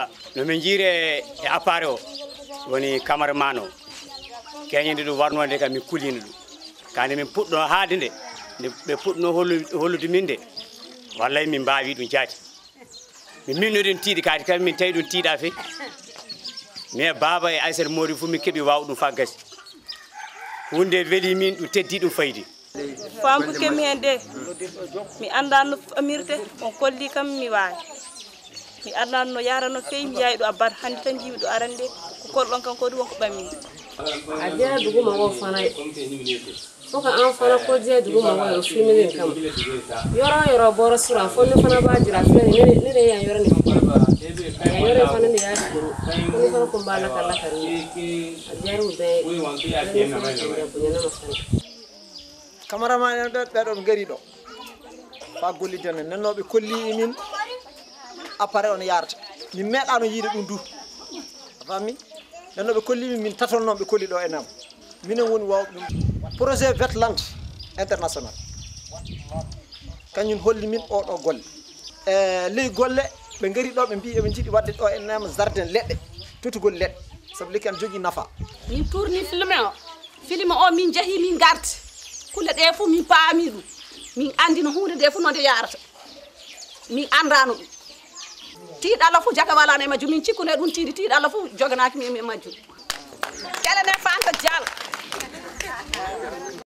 no min jiire e appare o woni cameraman o keñende ɗum warnode kam min kulino ɗum kande min puɗɗo haade nde ɓe puɗɗo hollude min de wallay min mbawi ɗum jaati min minnoɗen tiiɗi kadi kam min tawi ɗum tiiɗa fe mais baba e Aissata Mody fu min keeɓi waw ɗum fa gasi hunde weeli min ɗum teddi ɗum fayidi famko kemi hen de mi anda no amirte on kolli kam mi wawi mi anda no yarano fewi mi yayi ɗo abbat hande tan jiimi ɗo arande ko kolɗon kan ko ɗum wonko ɓammi a jeeya duguma o fanay foka an fana ko jeeya duguma o o fiminin kam yoro boro sura fonne fana ba jira fene ne de yan yorani yoro fana ne yaji dum ko fana ko mbala kala kari a jaru be cameraman en ɗon gari ɗo fa gollidde non nennoɓe kolli min appareil on yarata min meeɗano yiide ɗum du fami nennoɓe kolli min tatonnoɓe kolli ɗo enam minen woni wawɓe ɗum projet Wetland international kañum holli min oɗo golle ley golle ɓe gari ɗo ɓe mbi eɓe jiiɗi wadde ɗo enama jardin leɗɗe tutugol leɗɗe saabu lekki an jogui nafa min tourni film o min jeehi min garti kulle ɗe fof min paami ɗum min andi no hunde nde fof no nde yarata min andano ɗum tiiɗo Allah fof jaga walano e majjum min cikkune ɗum tiiɗo Allah fof joganaki mi e majjum tele ne fanta dial